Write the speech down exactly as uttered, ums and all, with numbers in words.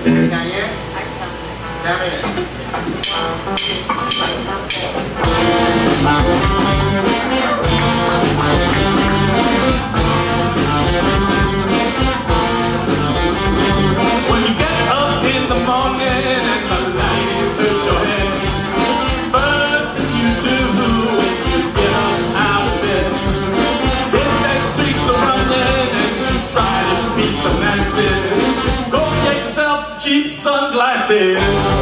Can you? I can. Come in. When you get up in the morning and the ladies hurt your head, first thing you do is you get up out of bed. Hit that streets are running and you try to beat the masses. Go get yourself some cheap sunglasses.